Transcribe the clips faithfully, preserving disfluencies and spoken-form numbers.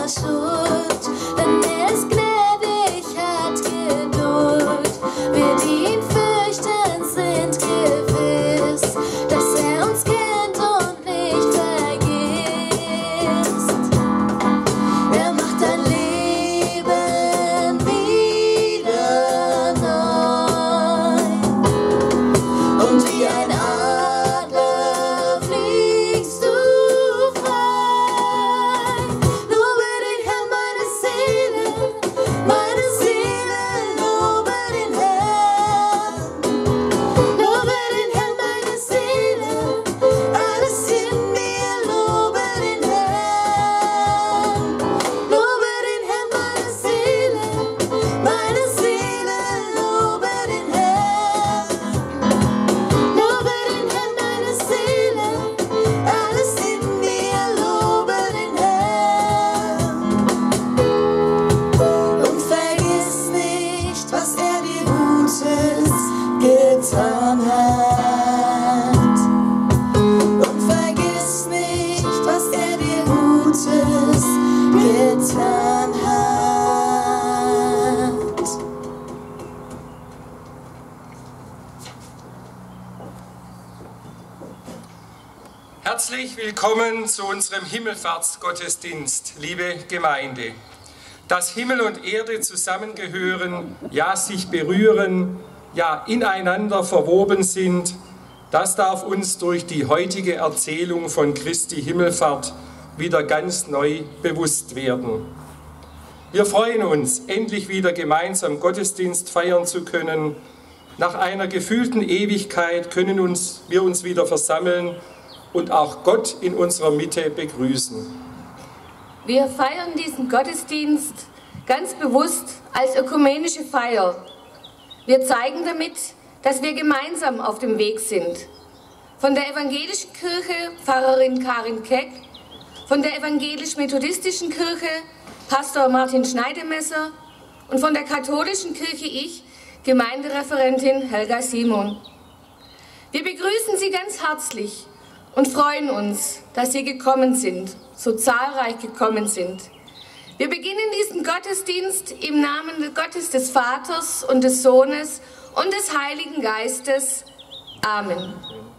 Schuld, denn er ist gnädig, hat Geduld. Wir, die ihn fürchten, sind gewiss, dass er uns kennt und nicht vergisst. Er macht dein Leben wieder neu. Und wie ein Adler fliegst du frei. Lobe den Herrn, meine Seele, meine Seele, lobe den Herrn. Lobe den Herrn, meine Seele, alles in mir, lobe den Herrn. Lobe den Herrn, meine Seele, meine Seele, lobe den Herrn. Lobe den Herrn, meine Seele, alles in mir, lobe den Herrn. Und vergiss nicht, was er dir Gutes getan hat. Und vergiss nicht, was er dir Gutes getan hat. Herzlich willkommen zu unserem Himmelfahrtsgottesdienst, liebe Gemeinde. Dass Himmel und Erde zusammengehören, ja sich berühren, ja ineinander verwoben sind, das darf uns durch die heutige Erzählung von Christi Himmelfahrt wieder ganz neu bewusst werden. Wir freuen uns, endlich wieder gemeinsam Gottesdienst feiern zu können. Nach einer gefühlten Ewigkeit können uns, wir uns wieder versammeln und auch Gott in unserer Mitte begrüßen. Wir feiern diesen Gottesdienst ganz bewusst als ökumenische Feier. Wir zeigen damit, dass wir gemeinsam auf dem Weg sind. Von der evangelischen Kirche Pfarrerin Karin Keck, von der evangelisch-methodistischen Kirche Pastor Martin Schneidemesser und von der katholischen Kirche ich, Gemeindereferentin Helga Simon. Wir begrüßen Sie ganz herzlich und freuen uns, dass Sie gekommen sind, so zahlreich gekommen sind. Wir beginnen diesen Gottesdienst im Namen Gottes des Vaters und des Sohnes und des Heiligen Geistes. Amen.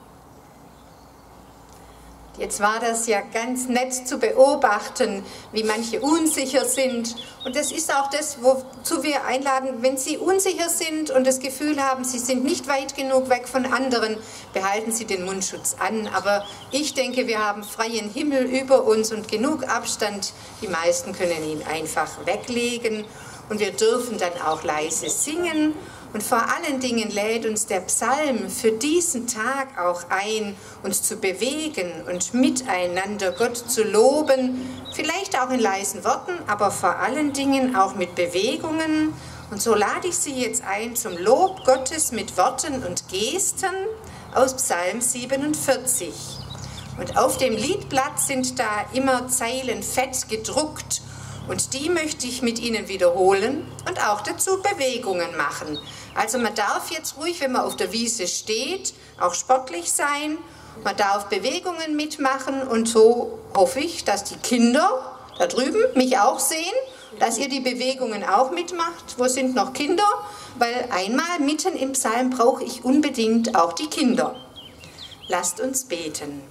Jetzt war das ja ganz nett zu beobachten, wie manche unsicher sind. Und das ist auch das, wozu wir einladen, wenn Sie unsicher sind und das Gefühl haben, Sie sind nicht weit genug weg von anderen, behalten Sie den Mundschutz an. Aber ich denke, wir haben freien Himmel über uns und genug Abstand. Die meisten können ihn einfach weglegen. Und wir dürfen dann auch leise singen. Und vor allen Dingen lädt uns der Psalm für diesen Tag auch ein, uns zu bewegen und miteinander Gott zu loben, vielleicht auch in leisen Worten, aber vor allen Dingen auch mit Bewegungen. Und so lade ich Sie jetzt ein zum Lob Gottes mit Worten und Gesten aus Psalm siebenundvierzig. Und auf dem Liedblatt sind da immer Zeilen fett gedruckt. Und die möchte ich mit Ihnen wiederholen und auch dazu Bewegungen machen. Also man darf jetzt ruhig, wenn man auf der Wiese steht, auch sportlich sein. Man darf Bewegungen mitmachen und so hoffe ich, dass die Kinder da drüben mich auch sehen, dass ihr die Bewegungen auch mitmacht. Wo sind noch Kinder? Weil einmal mitten im Psalm brauche ich unbedingt auch die Kinder. Lasst uns beten.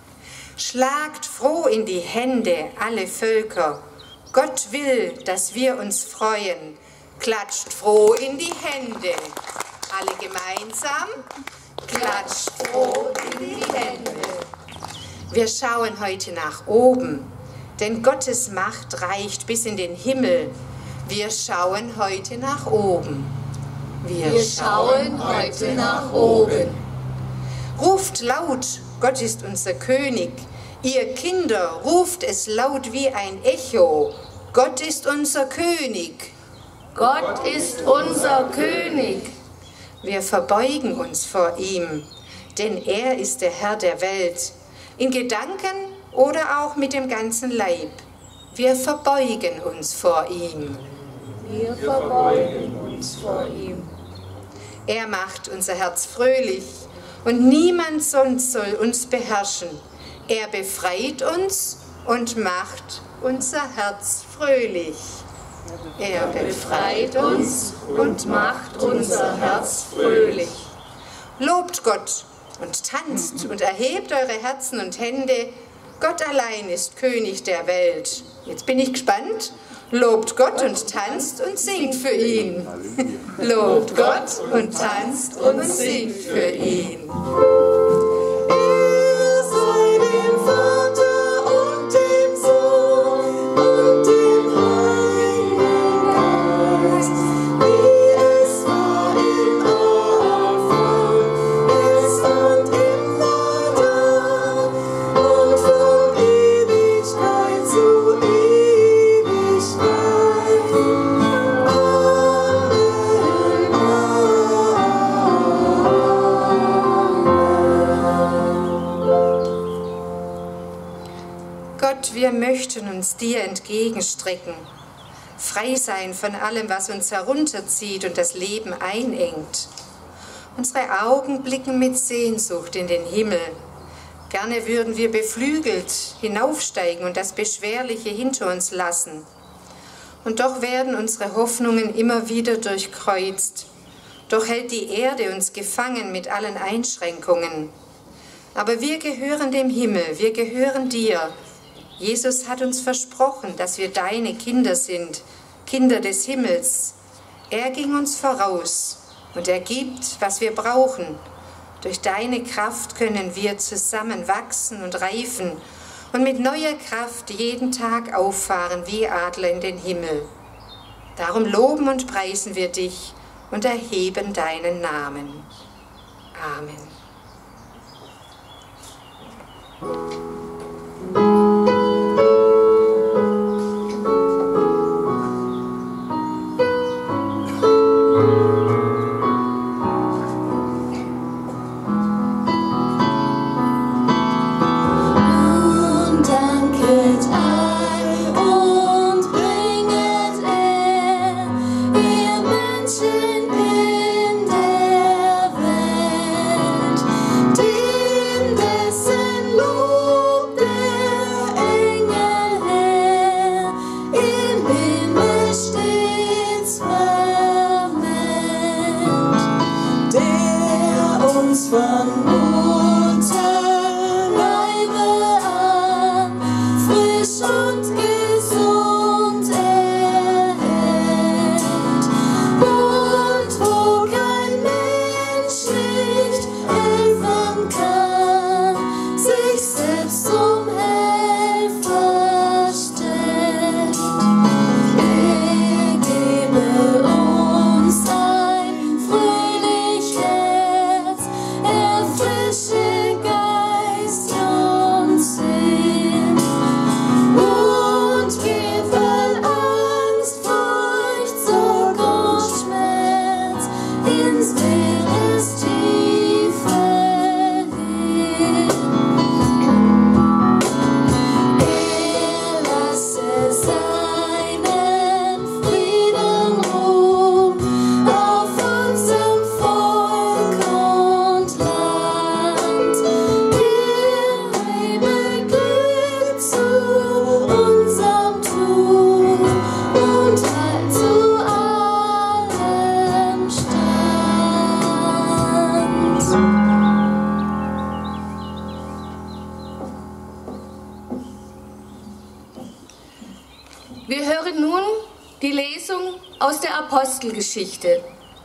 Schlagt froh in die Hände alle Völker. Gott will, dass wir uns freuen. Klatscht froh in die Hände. Alle gemeinsam. Klatscht froh in die Hände. Wir schauen heute nach oben, denn Gottes Macht reicht bis in den Himmel. Wir schauen heute nach oben. Wir, Wir schauen heute nach oben. Ruft laut, Gott ist unser König. Ihr Kinder, ruft es laut wie ein Echo. Gott ist unser König. Gott ist unser König. Wir verbeugen uns vor ihm, denn er ist der Herr der Welt. In Gedanken oder auch mit dem ganzen Leib. Wir verbeugen uns vor ihm. Wir verbeugen uns vor ihm. Er macht unser Herz fröhlich und niemand sonst soll uns beherrschen. Er befreit uns und macht unser Herz fröhlich. Er Befreit uns und macht unser Herz fröhlich. Lobt Gott und tanzt und erhebt eure Herzen und Hände. Gott allein ist König der Welt. Jetzt bin ich gespannt. Lobt Gott und tanzt und singt für ihn. Lobt Gott und tanzt und singt für ihn. Er sei dem Vater und dem Sohn und dem Heiligen Geist, wie es war im Anfang, ist und immer da und von Ewigkeit zu Ewigkeit. Gott, wir möchten uns dir entgegenstrecken, frei sein von allem, was uns herunterzieht und das Leben einengt. Unsere Augen blicken mit Sehnsucht in den Himmel. Gerne würden wir beflügelt hinaufsteigen und das Beschwerliche hinter uns lassen. Und doch werden unsere Hoffnungen immer wieder durchkreuzt. Doch hält die Erde uns gefangen mit allen Einschränkungen. Aber wir gehören dem Himmel, wir gehören dir. Jesus hat uns versprochen, dass wir deine Kinder sind, Kinder des Himmels. Er ging uns voraus und er gibt, was wir brauchen. Durch deine Kraft können wir zusammen wachsen und reifen und mit neuer Kraft jeden Tag auffahren wie Adler in den Himmel. Darum loben und preisen wir dich und erheben deinen Namen. Amen. Wir hören nun die Lesung aus der Apostelgeschichte.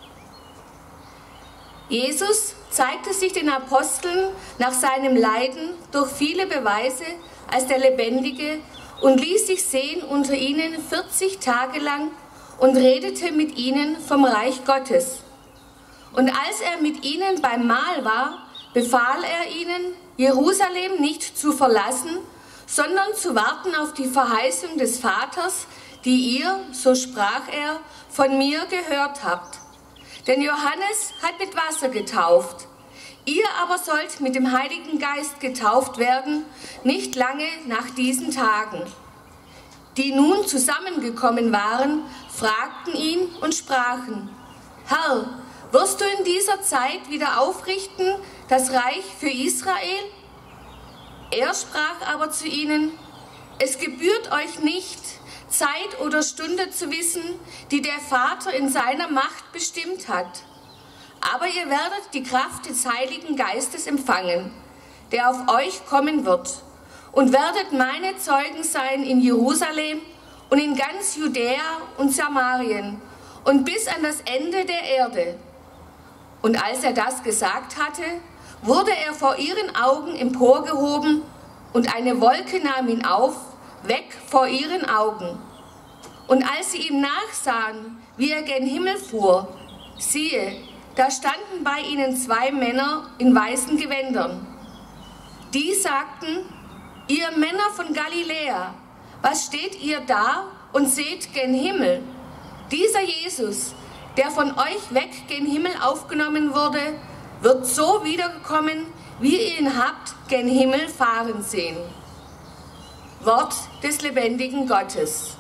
Jesus zeigte sich den Aposteln nach seinem Leiden durch viele Beweise als der Lebendige und ließ sich sehen unter ihnen vierzig Tage lang und redete mit ihnen vom Reich Gottes. Und als er mit ihnen beim Mahl war, befahl er ihnen, Jerusalem nicht zu verlassen, sondern zu warten auf die Verheißung des Vaters, die ihr, so sprach er, von mir gehört habt. Denn Johannes hat mit Wasser getauft. Ihr aber sollt mit dem Heiligen Geist getauft werden, nicht lange nach diesen Tagen. Die nun zusammengekommen waren, fragten ihn und sprachen: Herr, wirst du in dieser Zeit wieder aufrichten das Reich für Israel? Er sprach aber zu ihnen: Es gebührt euch nicht, Zeit oder Stunde zu wissen, die der Vater in seiner Macht bestimmt hat. Aber ihr werdet die Kraft des Heiligen Geistes empfangen, der auf euch kommen wird, und werdet meine Zeugen sein in Jerusalem und in ganz Judäa und Samarien und bis an das Ende der Erde. Und als er das gesagt hatte, wurde er vor ihren Augen emporgehoben, und eine Wolke nahm ihn auf, weg vor ihren Augen. Und als sie ihm nachsahen, wie er gen Himmel fuhr, siehe, da standen bei ihnen zwei Männer in weißen Gewändern. Die sagten: Ihr Männer von Galiläa, was steht ihr da und seht gen Himmel? Dieser Jesus, der von euch weg gen Himmel aufgenommen wurde, wird so wiederkommen, wie ihr ihn habt gen Himmel fahren sehen. Wort des lebendigen Gottes.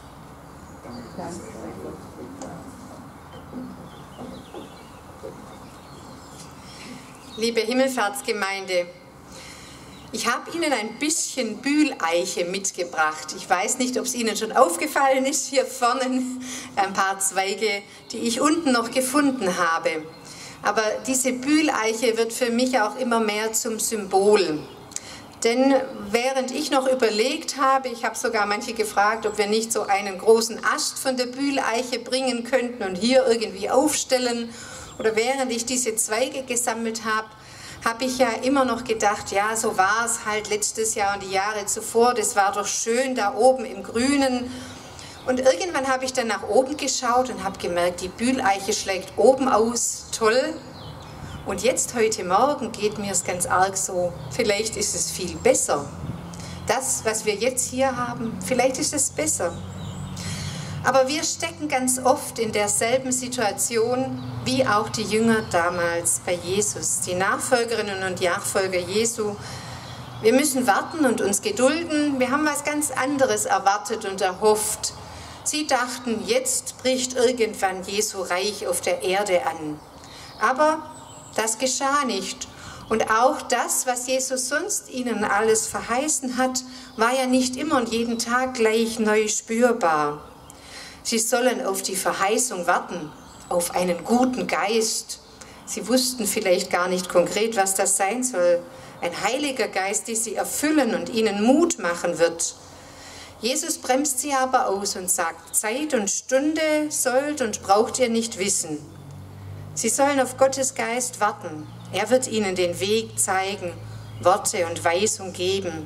Liebe Himmelfahrtsgemeinde, ich habe Ihnen ein bisschen Bühleiche mitgebracht. Ich weiß nicht, ob es Ihnen schon aufgefallen ist, hier vorne ein paar Zweige, die ich unten noch gefunden habe. Aber diese Bühleiche wird für mich auch immer mehr zum Symbol. Denn während ich noch überlegt habe, ich habe sogar manche gefragt, ob wir nicht so einen großen Ast von der Bühleiche bringen könnten und hier irgendwie aufstellen. Oder während ich diese Zweige gesammelt habe, habe ich ja immer noch gedacht, ja, so war es halt letztes Jahr und die Jahre zuvor, das war doch schön da oben im Grünen. Und irgendwann habe ich dann nach oben geschaut und habe gemerkt, die Bühleiche schlägt oben aus, toll. Und jetzt, heute Morgen, geht mir es ganz arg so, vielleicht ist es viel besser. Das, was wir jetzt hier haben, vielleicht ist es besser. Aber wir stecken ganz oft in derselben Situation wie auch die Jünger damals bei Jesus, die Nachfolgerinnen und Nachfolger Jesu. Wir müssen warten und uns gedulden. Wir haben was ganz anderes erwartet und erhofft. Sie dachten, jetzt bricht irgendwann Jesu Reich auf der Erde an. Aber das geschah nicht. Und auch das, was Jesus sonst ihnen alles verheißen hat, war ja nicht immer und jeden Tag gleich neu spürbar. Sie sollen auf die Verheißung warten, auf einen guten Geist. Sie wussten vielleicht gar nicht konkret, was das sein soll. Ein Heiliger Geist, der sie erfüllen und ihnen Mut machen wird. Jesus bremst sie aber aus und sagt, Zeit und Stunde sollt und braucht ihr nicht wissen. Sie sollen auf Gottes Geist warten. Er wird ihnen den Weg zeigen, Worte und Weisung geben.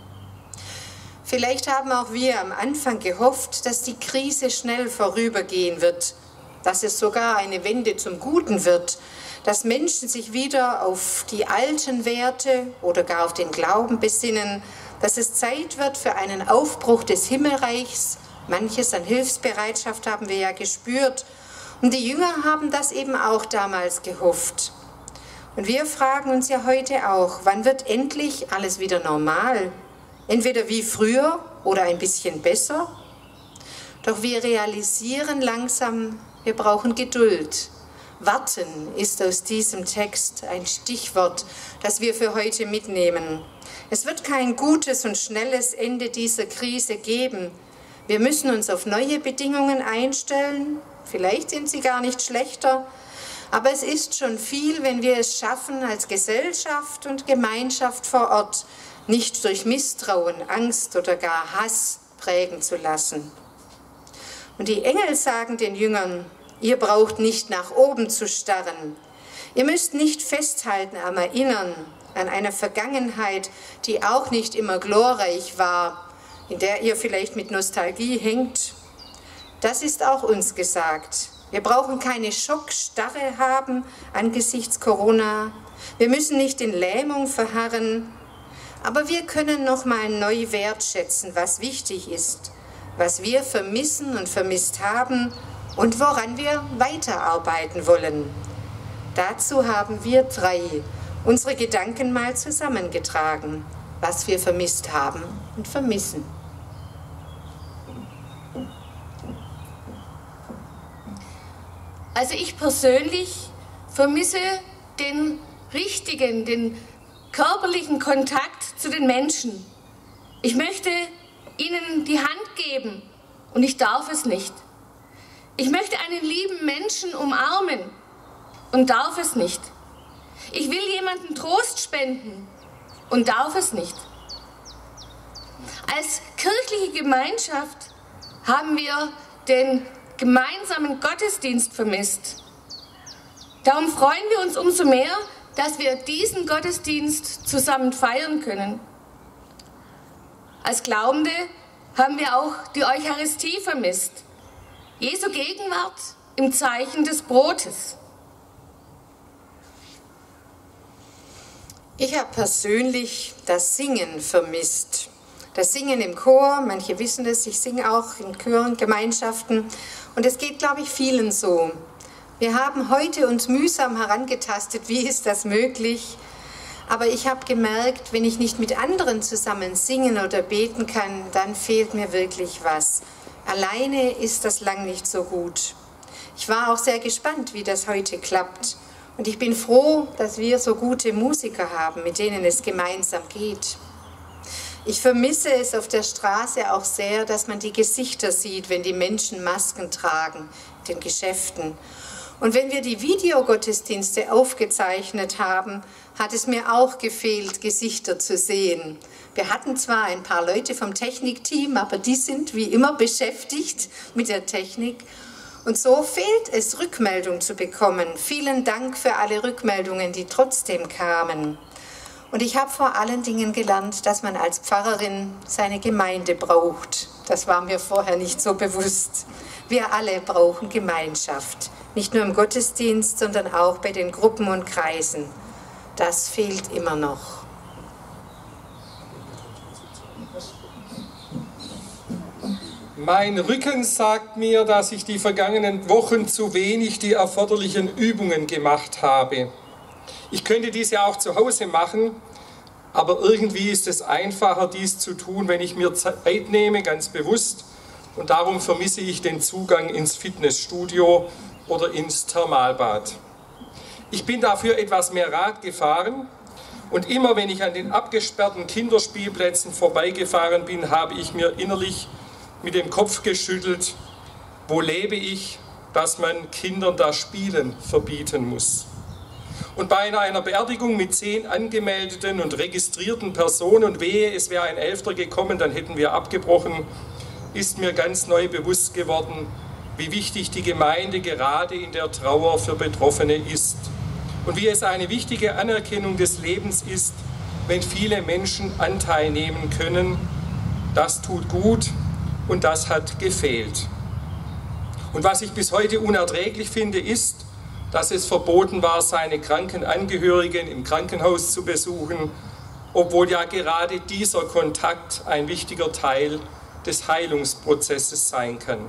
Vielleicht haben auch wir am Anfang gehofft, dass die Krise schnell vorübergehen wird, dass es sogar eine Wende zum Guten wird, dass Menschen sich wieder auf die alten Werte oder gar auf den Glauben besinnen, dass es Zeit wird für einen Aufbruch des Himmelreichs. Manches an Hilfsbereitschaft haben wir ja gespürt. Und die Jünger haben das eben auch damals gehofft. Und wir fragen uns ja heute auch, wann wird endlich alles wieder normal? Entweder wie früher oder ein bisschen besser. Doch wir realisieren langsam, wir brauchen Geduld. Warten ist aus diesem Text ein Stichwort, das wir für heute mitnehmen. Es wird kein gutes und schnelles Ende dieser Krise geben. Wir müssen uns auf neue Bedingungen einstellen. Vielleicht sind sie gar nicht schlechter. Aber es ist schon viel, wenn wir es schaffen, als Gesellschaft und Gemeinschaft vor Ort nicht durch Misstrauen, Angst oder gar Hass prägen zu lassen. Und die Engel sagen den Jüngern, ihr braucht nicht nach oben zu starren. Ihr müsst nicht festhalten am Erinnern an eine Vergangenheit, die auch nicht immer glorreich war, in der ihr vielleicht mit Nostalgie hängt. Das ist auch uns gesagt. Wir brauchen keine Schockstarre haben angesichts Corona. Wir müssen nicht in Lähmung verharren. Aber wir können noch mal neu wertschätzen, was wichtig ist, was wir vermissen und vermisst haben und woran wir weiterarbeiten wollen. Dazu haben wir drei unsere Gedanken mal zusammengetragen, was wir vermisst haben und vermissen. Also ich persönlich vermisse den richtigen, den körperlichen Kontakt zu den Menschen. Ich möchte ihnen die Hand geben und ich darf es nicht. Ich möchte einen lieben Menschen umarmen und darf es nicht. Ich will jemandem Trost spenden und darf es nicht. Als kirchliche Gemeinschaft haben wir den gemeinsamen Gottesdienst vermisst. Darum freuen wir uns umso mehr, dass wir diesen Gottesdienst zusammen feiern können. Als Glaubende haben wir auch die Eucharistie vermisst. Jesu Gegenwart im Zeichen des Brotes. Ich habe persönlich das Singen vermisst. Das Singen im Chor, manche wissen es, ich singe auch in Chören, Gemeinschaften. Und es geht, glaube ich, vielen so. Wir haben heute uns mühsam herangetastet, wie ist das möglich? Aber ich habe gemerkt, wenn ich nicht mit anderen zusammen singen oder beten kann, dann fehlt mir wirklich was. Alleine ist das lang nicht so gut. Ich war auch sehr gespannt, wie das heute klappt. Und ich bin froh, dass wir so gute Musiker haben, mit denen es gemeinsam geht. Ich vermisse es auf der Straße auch sehr, dass man die Gesichter sieht, wenn die Menschen Masken tragen, in den Geschäften. Und wenn wir die Videogottesdienste aufgezeichnet haben, hat es mir auch gefehlt, Gesichter zu sehen. Wir hatten zwar ein paar Leute vom Technikteam, aber die sind wie immer beschäftigt mit der Technik. Und so fehlt es, Rückmeldung zu bekommen. Vielen Dank für alle Rückmeldungen, die trotzdem kamen. Und ich habe vor allen Dingen gelernt, dass man als Pfarrerin seine Gemeinde braucht. Das war mir vorher nicht so bewusst. Wir alle brauchen Gemeinschaft. Nicht nur im Gottesdienst, sondern auch bei den Gruppen und Kreisen. Das fehlt immer noch. Mein Rücken sagt mir, dass ich die vergangenen Wochen zu wenig die erforderlichen Übungen gemacht habe. Ich könnte dies ja auch zu Hause machen, aber irgendwie ist es einfacher, dies zu tun, wenn ich mir Zeit nehme, ganz bewusst. Und darum vermisse ich den Zugang ins Fitnessstudio oder ins Thermalbad. Ich bin dafür etwas mehr Rad gefahren und immer wenn ich an den abgesperrten Kinderspielplätzen vorbeigefahren bin, habe ich mir innerlich mit dem Kopf geschüttelt, wo lebe ich, dass man Kindern das Spielen verbieten muss. Und bei einer Beerdigung mit zehn angemeldeten und registrierten Personen, und wehe, es wäre ein Elfter gekommen, dann hätten wir abgebrochen, ist mir ganz neu bewusst geworden, wie wichtig die Gemeinde gerade in der Trauer für Betroffene ist. Und wie es eine wichtige Anerkennung des Lebens ist, wenn viele Menschen Anteil nehmen können. Das tut gut und das hat gefehlt. Und was ich bis heute unerträglich finde, ist, dass es verboten war, seine kranken Angehörigen im Krankenhaus zu besuchen, obwohl ja gerade dieser Kontakt ein wichtiger Teil des Heilungsprozesses sein kann.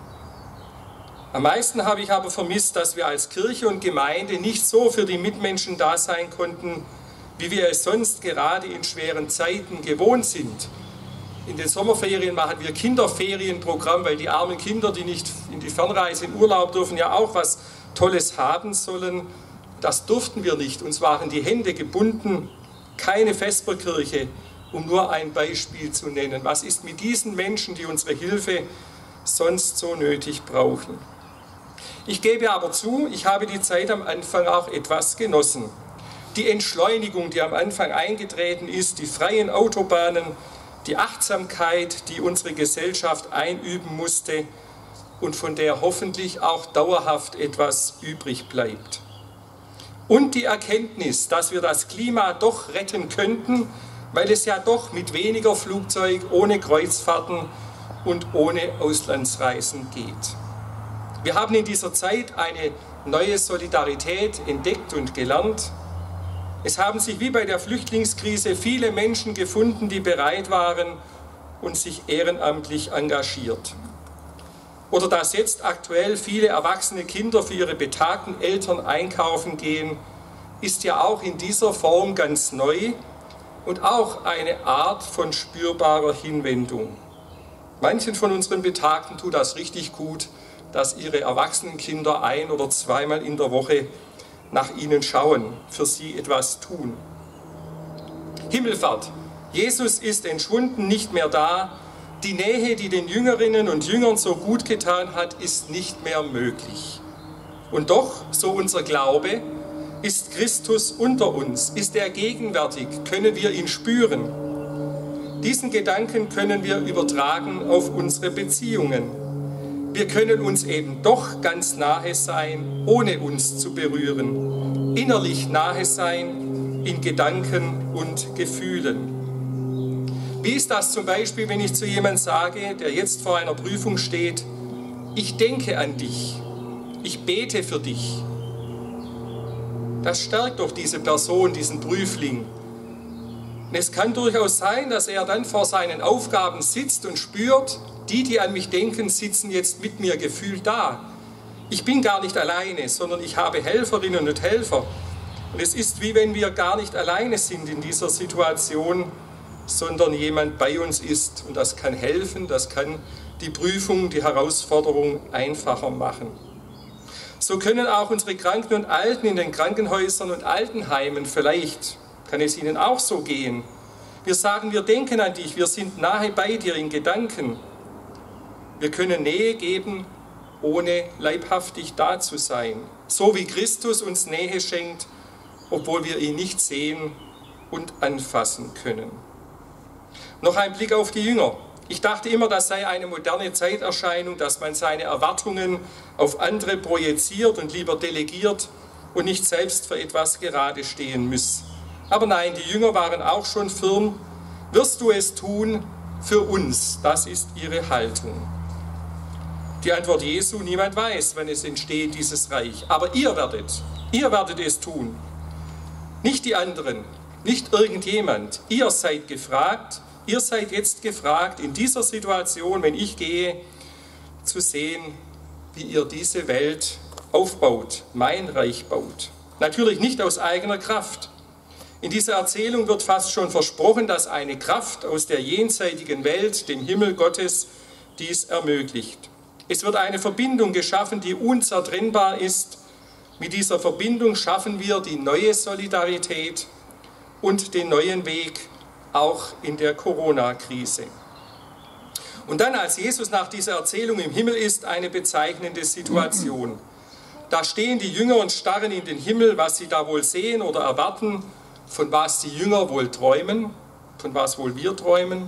Am meisten habe ich aber vermisst, dass wir als Kirche und Gemeinde nicht so für die Mitmenschen da sein konnten, wie wir es sonst gerade in schweren Zeiten gewohnt sind. In den Sommerferien machen wir Kinderferienprogramm, weil die armen Kinder, die nicht in die Fernreise in Urlaub dürfen, ja auch was Tolles haben sollen. Das durften wir nicht. Uns waren die Hände gebunden. Keine Vesperkirche, um nur ein Beispiel zu nennen. Was ist mit diesen Menschen, die unsere Hilfe sonst so nötig brauchen? Ich gebe aber zu, ich habe die Zeit am Anfang auch etwas genossen. Die Entschleunigung, die am Anfang eingetreten ist, die freien Autobahnen, die Achtsamkeit, die unsere Gesellschaft einüben musste und von der hoffentlich auch dauerhaft etwas übrig bleibt. Und die Erkenntnis, dass wir das Klima doch retten könnten, weil es ja doch mit weniger Flugzeug, ohne Kreuzfahrten und ohne Auslandsreisen geht. Wir haben in dieser Zeit eine neue Solidarität entdeckt und gelernt. Es haben sich wie bei der Flüchtlingskrise viele Menschen gefunden, die bereit waren und sich ehrenamtlich engagiert. Oder dass jetzt aktuell viele erwachsene Kinder für ihre betagten Eltern einkaufen gehen, ist ja auch in dieser Form ganz neu und auch eine Art von spürbarer Hinwendung. Manchen von unseren Betagten tut das richtig gut, dass ihre erwachsenen Kinder ein- oder zweimal in der Woche nach ihnen schauen, für sie etwas tun. Himmelfahrt. Jesus ist entschwunden, nicht mehr da. Die Nähe, die den Jüngerinnen und Jüngern so gut getan hat, ist nicht mehr möglich. Und doch, so unser Glaube, ist Christus unter uns, ist er gegenwärtig, können wir ihn spüren. Diesen Gedanken können wir übertragen auf unsere Beziehungen. Wir können uns eben doch ganz nahe sein, ohne uns zu berühren. Innerlich nahe sein, in Gedanken und Gefühlen. Wie ist das zum Beispiel, wenn ich zu jemandem sage, der jetzt vor einer Prüfung steht, ich denke an dich, ich bete für dich. Das stärkt doch diese Person, diesen Prüfling. Und es kann durchaus sein, dass er dann vor seinen Aufgaben sitzt und spürt, die, die an mich denken, sitzen jetzt mit mir gefühlt da. Ich bin gar nicht alleine, sondern ich habe Helferinnen und Helfer. Und es ist wie wenn wir gar nicht alleine sind in dieser Situation, sondern jemand bei uns ist. Und das kann helfen, das kann die Prüfung, die Herausforderung einfacher machen. So können auch unsere Kranken und Alten in den Krankenhäusern und Altenheimen, vielleicht kann es ihnen auch so gehen. Wir sagen, wir denken an dich, wir sind nahe bei dir in Gedanken. Wir können Nähe geben, ohne leibhaftig da zu sein. So wie Christus uns Nähe schenkt, obwohl wir ihn nicht sehen und anfassen können. Noch ein Blick auf die Jünger. Ich dachte immer, das sei eine moderne Zeiterscheinung, dass man seine Erwartungen auf andere projiziert und lieber delegiert und nicht selbst für etwas gerade stehen muss. Aber nein, die Jünger waren auch schon firm. Wirst du es tun für uns? Das ist ihre Haltung. Die Antwort Jesu, niemand weiß, wann es entsteht, dieses Reich. Aber ihr werdet, ihr werdet es tun. Nicht die anderen, nicht irgendjemand. Ihr seid gefragt, ihr seid jetzt gefragt, in dieser Situation, wenn ich gehe, zu sehen, wie ihr diese Welt aufbaut, mein Reich baut. Natürlich nicht aus eigener Kraft. In dieser Erzählung wird fast schon versprochen, dass eine Kraft aus der jenseitigen Welt, dem Himmel Gottes, dies ermöglicht. Es wird eine Verbindung geschaffen, die unzertrennbar ist. Mit dieser Verbindung schaffen wir die neue Solidarität und den neuen Weg, auch in der Corona-Krise. Und dann, als Jesus nach dieser Erzählung im Himmel ist, eine bezeichnende Situation. Da stehen die Jünger und starren in den Himmel, was sie da wohl sehen oder erwarten, von was die Jünger wohl träumen, von was wohl wir träumen.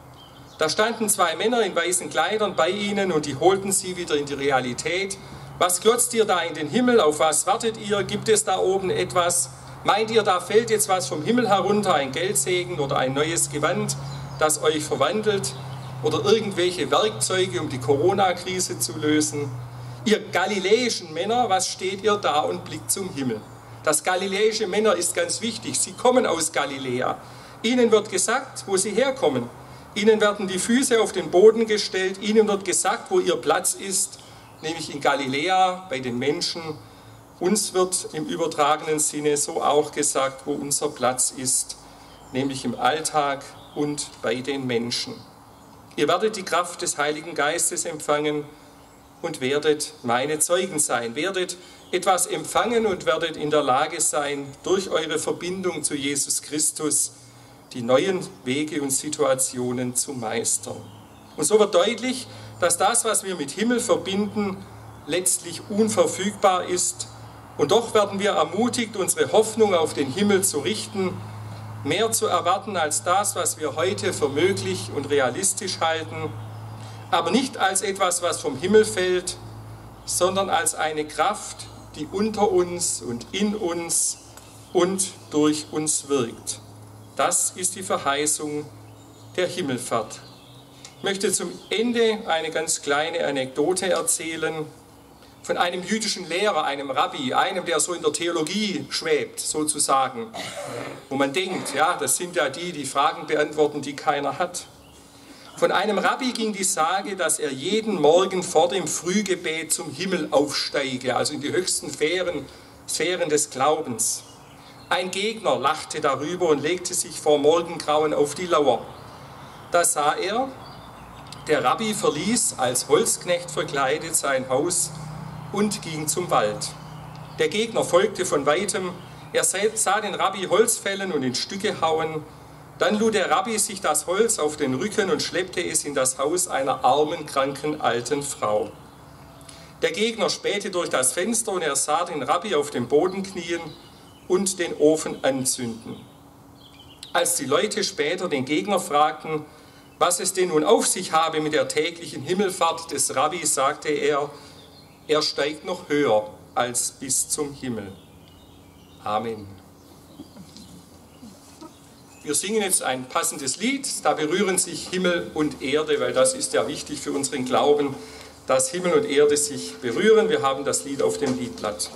Da standen zwei Männer in weißen Kleidern bei ihnen und die holten sie wieder in die Realität. Was glotzt ihr da in den Himmel? Auf was wartet ihr? Gibt es da oben etwas? Meint ihr, da fällt jetzt was vom Himmel herunter, ein Geldsegen oder ein neues Gewand, das euch verwandelt? Oder irgendwelche Werkzeuge, um die Corona-Krise zu lösen? Ihr galiläischen Männer, was steht ihr da und blickt zum Himmel? Das galiläische Männer ist ganz wichtig. Sie kommen aus Galiläa. Ihnen wird gesagt, wo sie herkommen. Ihnen werden die Füße auf den Boden gestellt. Ihnen wird gesagt, wo ihr Platz ist, nämlich in Galiläa, bei den Menschen. Uns wird im übertragenen Sinne so auch gesagt, wo unser Platz ist, nämlich im Alltag und bei den Menschen. Ihr werdet die Kraft des Heiligen Geistes empfangen und werdet meine Zeugen sein. Werdet etwas empfangen und werdet in der Lage sein, durch eure Verbindung zu Jesus Christus die neuen Wege und Situationen zu meistern. Und so wird deutlich, dass das, was wir mit Himmel verbinden, letztlich unverfügbar ist. Und doch werden wir ermutigt, unsere Hoffnung auf den Himmel zu richten, mehr zu erwarten als das, was wir heute für möglich und realistisch halten, aber nicht als etwas, was vom Himmel fällt, sondern als eine Kraft, die unter uns und in uns und durch uns wirkt. Das ist die Verheißung der Himmelfahrt. Ich möchte zum Ende eine ganz kleine Anekdote erzählen von einem jüdischen Lehrer, einem Rabbi, einem, der so in der Theologie schwebt, sozusagen, wo man denkt, ja, das sind ja die, die Fragen beantworten, die keiner hat. Von einem Rabbi ging die Sage, dass er jeden Morgen vor dem Frühgebet zum Himmel aufsteige, also in die höchsten Sphären, Sphären des Glaubens. Ein Gegner lachte darüber und legte sich vor Morgengrauen auf die Lauer. Da sah er, der Rabbi verließ als Holzknecht verkleidet sein Haus und ging zum Wald. Der Gegner folgte von weitem, er sah den Rabbi Holz fällen und in Stücke hauen, Dann lud der Rabbi sich das Holz auf den Rücken und schleppte es in das Haus einer armen, kranken, alten Frau. Der Gegner spähte durch das Fenster und er sah den Rabbi auf dem Boden knien und den Ofen anzünden. Als die Leute später den Gegner fragten, was es denn nun auf sich habe mit der täglichen Himmelfahrt des Rabbis, sagte er, er steigt noch höher als bis zum Himmel. Amen. Wir singen jetzt ein passendes Lied, da berühren sich Himmel und Erde, weil das ist ja wichtig für unseren Glauben, dass Himmel und Erde sich berühren. Wir haben das Lied auf dem Liedblatt.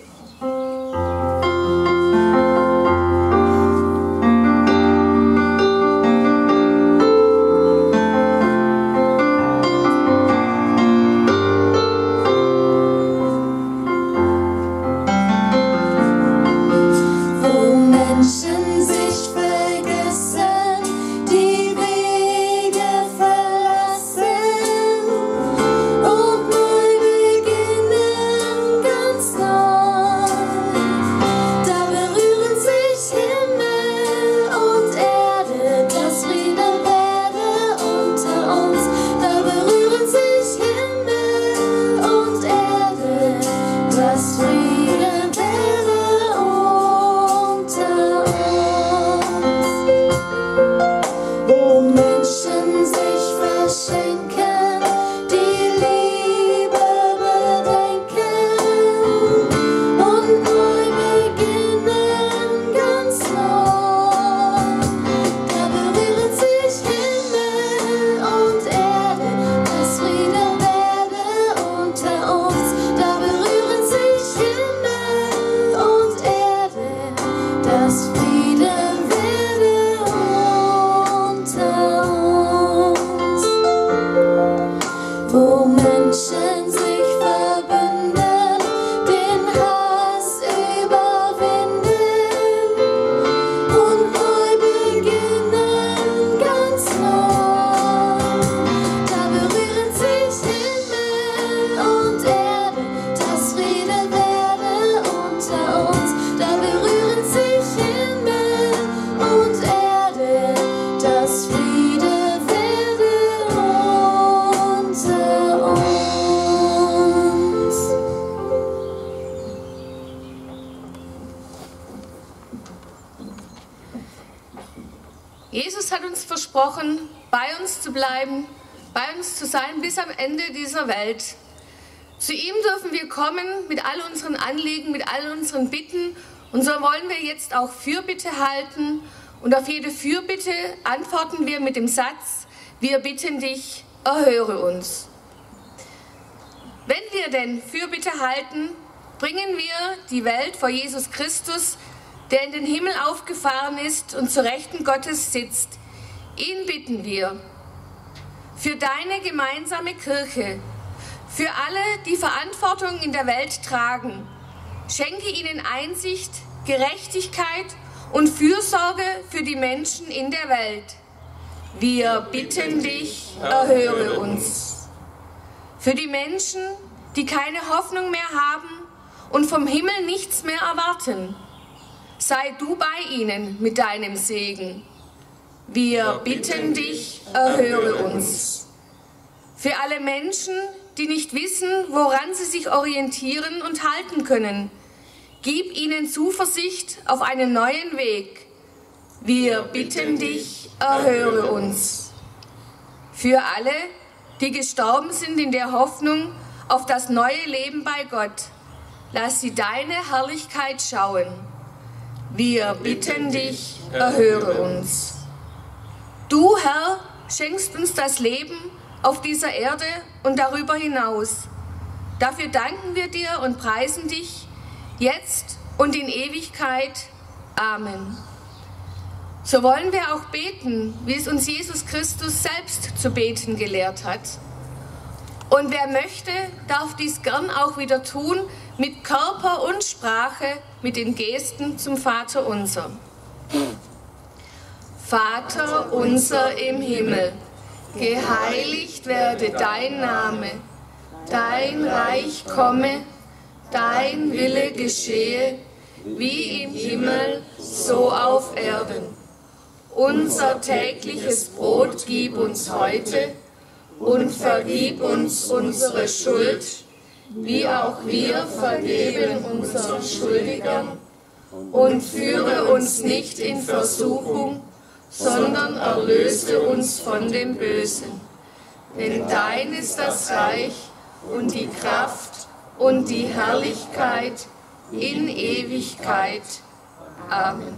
Jesus hat uns versprochen, bei uns zu bleiben, bei uns zu sein bis am Ende dieser Welt. Zu ihm dürfen wir kommen mit all unseren Anliegen, mit all unseren Bitten. Und so wollen wir jetzt auch Fürbitte halten. Und auf jede Fürbitte antworten wir mit dem Satz, wir bitten dich, erhöre uns. Wenn wir denn Fürbitte halten, bringen wir die Welt vor Jesus Christus, der in den Himmel aufgefahren ist und zur Rechten Gottes sitzt. Ihn bitten wir für deine gemeinsame Kirche, für alle, die Verantwortung in der Welt tragen. Schenke ihnen Einsicht, Gerechtigkeit und Fürsorge für die Menschen in der Welt. Wir bitten dich, erhöre uns. Für die Menschen, die keine Hoffnung mehr haben und vom Himmel nichts mehr erwarten. Sei du bei ihnen mit deinem Segen. Wir bitten dich, erhöre uns. Für alle Menschen, die nicht wissen, woran sie sich orientieren und halten können, gib ihnen Zuversicht auf einen neuen Weg. Wir bitten dich, erhöre uns. Für alle, die gestorben sind in der Hoffnung auf das neue Leben bei Gott, lass sie deine Herrlichkeit schauen. Wir bitten dich, erhöre uns. Du, Herr, schenkst uns das Leben auf dieser Erde und darüber hinaus. Dafür danken wir dir und preisen dich, jetzt und in Ewigkeit. Amen. So wollen wir auch beten, wie es uns Jesus Christus selbst zu beten gelehrt hat. Und wer möchte, darf dies gern auch wieder tun, mit Körper und Sprache, mit den Gesten zum Vater unser. Vater unser im Himmel, geheiligt werde dein Name, dein Reich komme, dein Wille geschehe, wie im Himmel, so auf Erden. Unser tägliches Brot gib uns heute und vergib uns unsere Schuld, wie auch wir vergeben unseren Schuldigern. Und führe uns nicht in Versuchung, sondern erlöse uns von dem Bösen. Denn dein ist das Reich und die Kraft und die Herrlichkeit in Ewigkeit. Amen.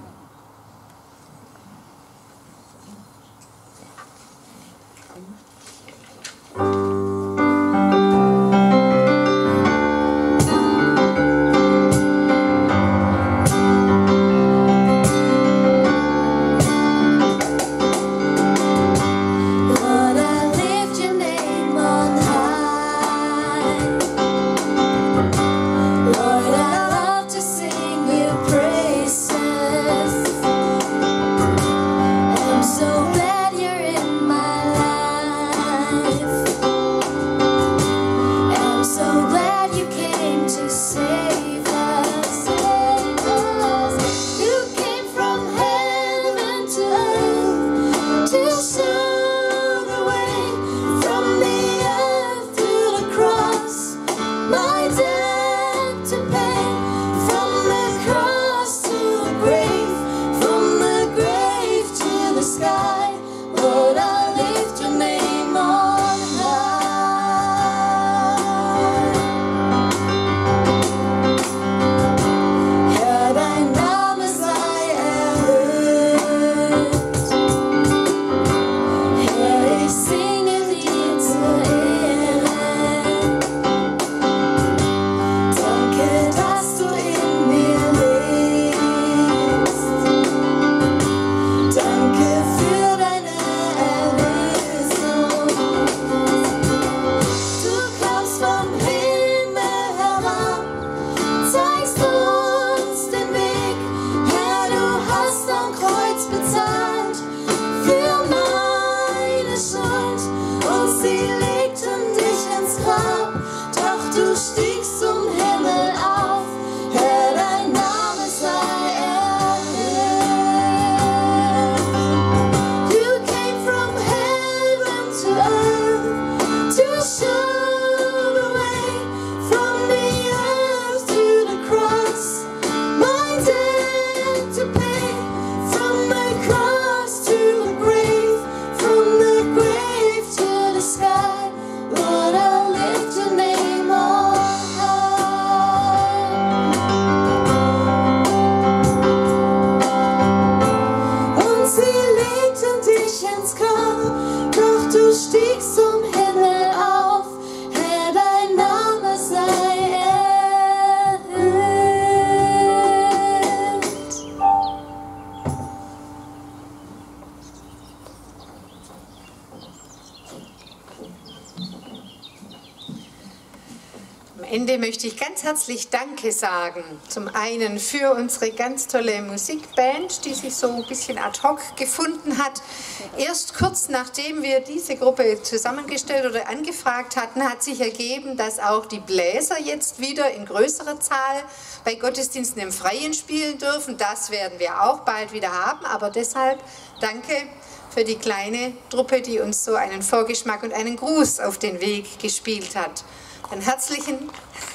Ende möchte ich ganz herzlich Danke sagen. Zum einen für unsere ganz tolle Musikband, die sich so ein bisschen ad hoc gefunden hat. Erst kurz nachdem wir diese Gruppe zusammengestellt oder angefragt hatten, hat sich ergeben, dass auch die Bläser jetzt wieder in größerer Zahl bei Gottesdiensten im Freien spielen dürfen. Das werden wir auch bald wieder haben, aber deshalb danke für die kleine Truppe, die uns so einen Vorgeschmack und einen Gruß auf den Weg gespielt hat. Einen herzlichen,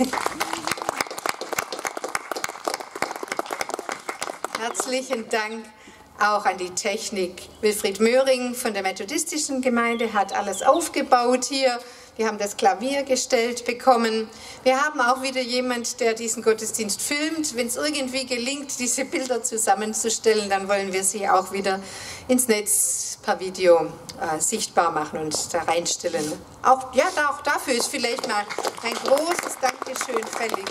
herzlichen Dank auch an die Technik. Wilfried Möhring von der Methodistischen Gemeinde hat alles aufgebaut hier. Wir haben das Klavier gestellt bekommen. Wir haben auch wieder jemand, der diesen Gottesdienst filmt. Wenn es irgendwie gelingt, diese Bilder zusammenzustellen, dann wollen wir sie auch wieder ins Netz per Video äh, sichtbar machen und da reinstellen. Auch, ja, auch dafür ist vielleicht mal ein großes Dankeschön fällig.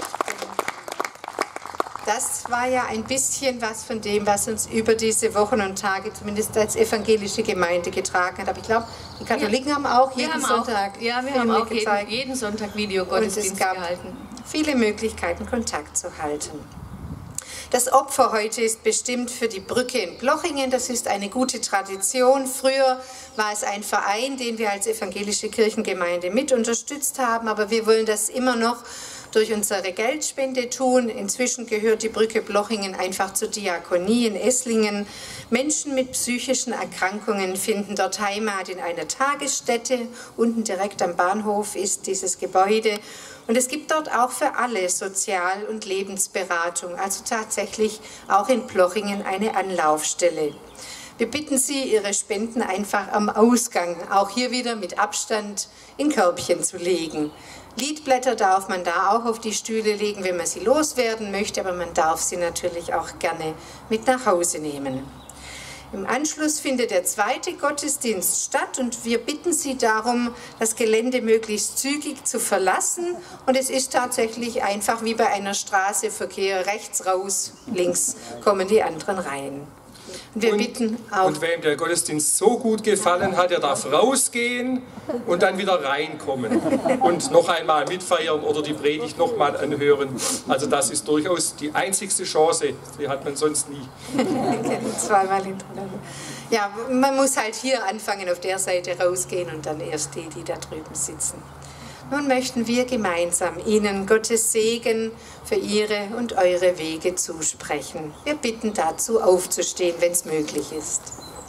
Das war ja ein bisschen was von dem, was uns über diese Wochen und Tage zumindest als evangelische Gemeinde getragen hat. Aber ich glaube, die Katholiken ja, haben auch jeden haben Sonntag auch, Ja, wir Filme haben auch jeden, jeden Sonntag Videogottesdienst gehalten. Viele Möglichkeiten, Kontakt zu halten. Das Opfer heute ist bestimmt für die Brücke in Blochingen. Das ist eine gute Tradition. Früher war es ein Verein, den wir als evangelische Kirchengemeinde mit unterstützt haben, aber wir wollen das immer noch durch unsere Geldspende tun. Inzwischen gehört die Brücke Blochingen einfach zur Diakonie in Esslingen. Menschen mit psychischen Erkrankungen finden dort Heimat in einer Tagesstätte. Unten direkt am Bahnhof ist dieses Gebäude. Und es gibt dort auch für alle Sozial- und Lebensberatung, also tatsächlich auch in Blochingen eine Anlaufstelle. Wir bitten Sie, Ihre Spenden einfach am Ausgang, auch hier wieder mit Abstand, in Körbchen zu legen. Liedblätter darf man da auch auf die Stühle legen, wenn man sie loswerden möchte, aber man darf sie natürlich auch gerne mit nach Hause nehmen. Im Anschluss findet der zweite Gottesdienst statt und wir bitten Sie darum, das Gelände möglichst zügig zu verlassen. Und es ist tatsächlich einfach wie bei einer Straße Verkehr, rechts raus, links kommen die anderen rein. Und wir und, bitten auch. Und wem der Gottesdienst so gut gefallen hat, der darf rausgehen und dann wieder reinkommen und noch einmal mitfeiern oder die Predigt noch mal anhören. Also das ist durchaus die einzigste Chance, die hat man sonst nie. Zweimal hintereinander. Ja, man muss halt hier anfangen, auf der Seite rausgehen und dann erst die, die da drüben sitzen. Nun möchten wir gemeinsam Ihnen Gottes Segen für Ihre und eure Wege zusprechen. Wir bitten dazu aufzustehen, wenn es möglich ist.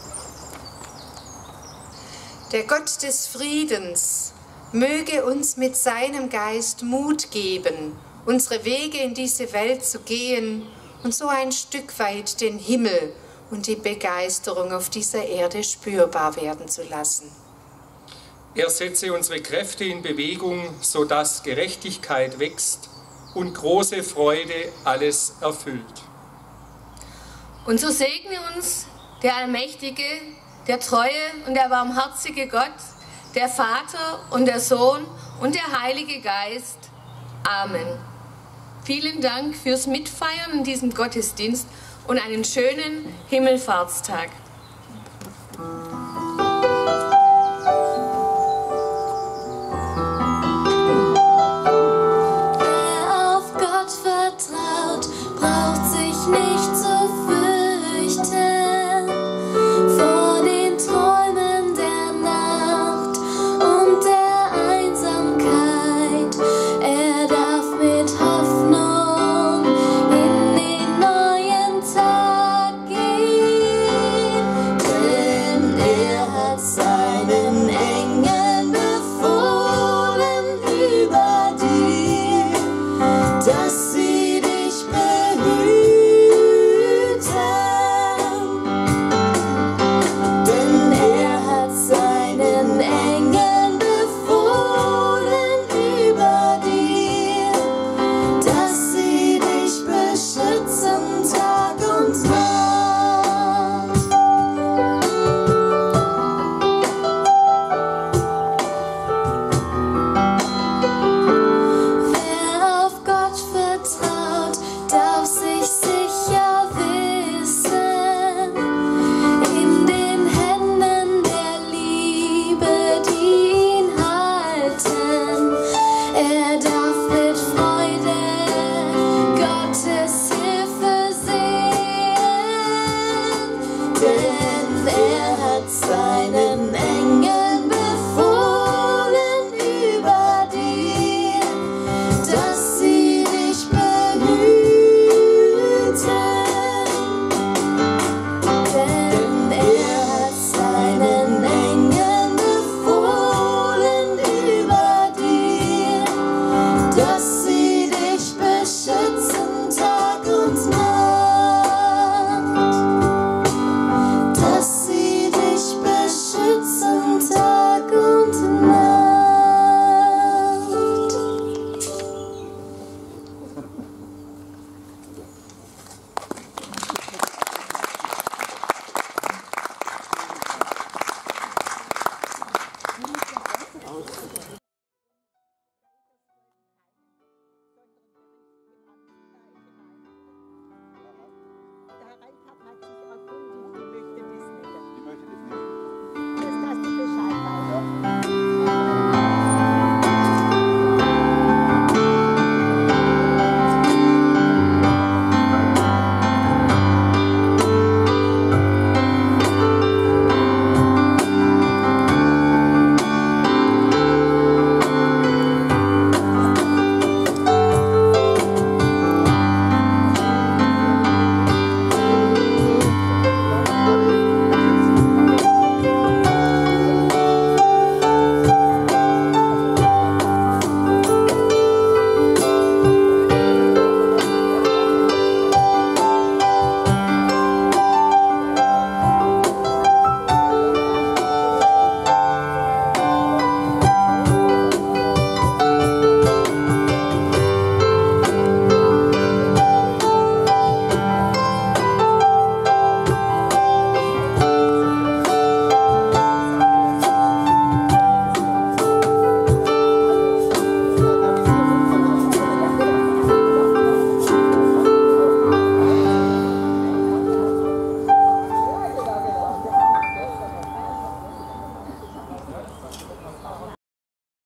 Der Gott des Friedens möge uns mit seinem Geist Mut geben, unsere Wege in diese Welt zu gehen und so ein Stück weit den Himmel und die Begeisterung auf dieser Erde spürbar werden zu lassen. Er setze unsere Kräfte in Bewegung, sodass Gerechtigkeit wächst und große Freude alles erfüllt. Und so segne uns der allmächtige, der treue und der barmherzige Gott, der Vater und der Sohn und der Heilige Geist. Amen. Vielen Dank fürs Mitfeiern in diesem Gottesdienst und einen schönen Himmelfahrtstag. Das